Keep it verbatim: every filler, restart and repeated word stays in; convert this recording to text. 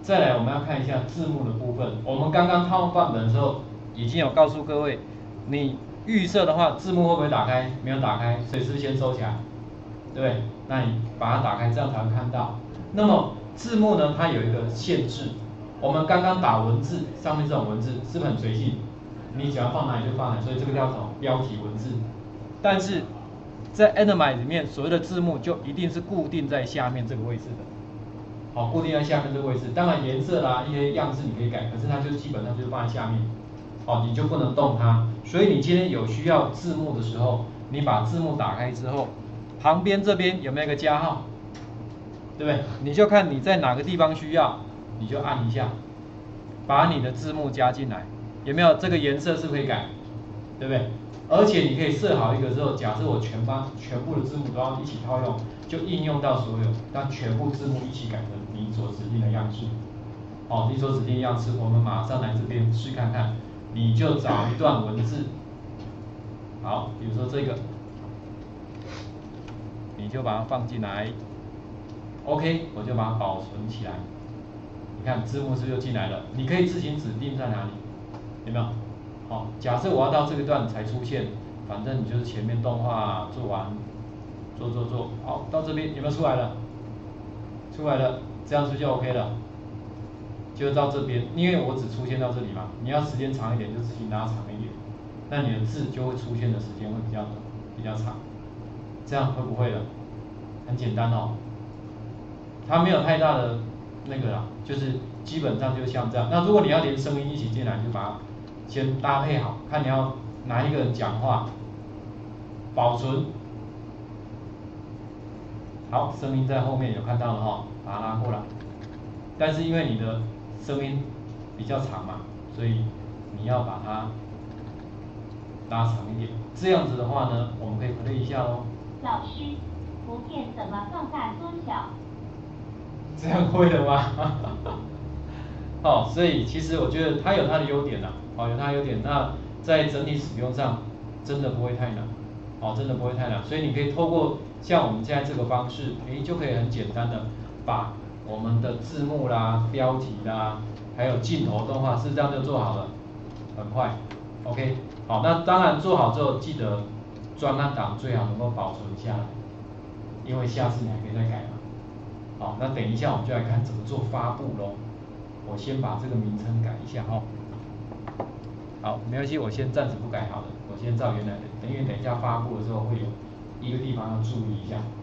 再来我们要看一下字幕的部分。我们刚刚套范本的时候已经有告诉各位，你预设的话字幕会不会打开？没有打开，所以是不是先收起来？对不对？那你把它打开，这样才会看到。那么字幕呢，它有一个限制。我们刚刚打文字，上面这种文字是不是很随性？你想要放哪里就放哪里，所以这个叫什么？标题文字。但是在 Animate 里面，所谓的字幕就一定是固定在下面这个位置的。好，固定在下面这个位置。当然颜色啦，一些样式你可以改，可是它就基本上就是放在下面。哦，你就不能动它。所以你今天有需要字幕的时候，你把字幕打开之后，旁边这边有没有一个加号？对不对？你就看你在哪个地方需要，你就按一下，把你的字幕加进来。有没有这个颜色是不是可以改？对不对？而且你可以设好一个之后，假设我全班全部的字幕都要一起套用，就应用到所有，让全部字幕一起改成你所指定的样式。哦，你所指定的样式，我们马上来这边试看看。你就找一段文字，好，比如说这个，你就把它放进来。OK， 我就把它保存起来。你看字幕是不是就进来了？你可以自行指定在哪里，有没有？好，假设我要到这个段才出现，反正你就是前面动画做完，做做做，好，到这边有没有出来了？出来了，这样是不是就 OK 了？就到这边，因为我只出现到这里嘛，你要时间长一点就自己拉长一点，那你的字就会出现的时间会比较比较长，这样会不会了？很简单哦。它没有太大的那个啦，就是基本上就像这样。那如果你要连声音一起进来，就把它先搭配好，看你要哪一个人讲话，保存。好，声音在后面有看到了哈，把它拉过来。但是因为你的声音比较长嘛，所以你要把它拉长一点。这样子的话呢，我们可以 play 一下哦。 老师，图片怎么放大缩小？ 这样会的吗？哦，所以其实我觉得它有它的优点啦，哦，有它的优点。那在整体使用上，真的不会太难，哦，真的不会太难。所以你可以透过像我们现在这个方式，诶，就可以很简单的把我们的字幕啦、标题啦，还有镜头动画，是这样就做好了，很快。OK， 好，那当然做好之后，记得专案档最好能够保存下来，因为下次你还可以再改嘛。好，那等一下我们就来看怎么做发布咯。我先把这个名称改一下哦。好，没关系，我先暂时不改好了，我先照原来的，因为等一下发布的时候会有一个地方要注意一下。